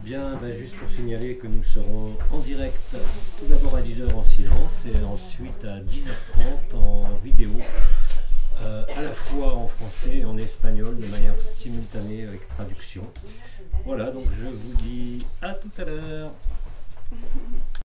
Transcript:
Bien, juste pour signaler que nous serons en direct tout d'abord à 10h en silence et ensuite à 10h30 en vidéo, à la fois en français et en espagnol de manière simultanée avec traduction. Voilà, donc je vous dis à tout à l'heure.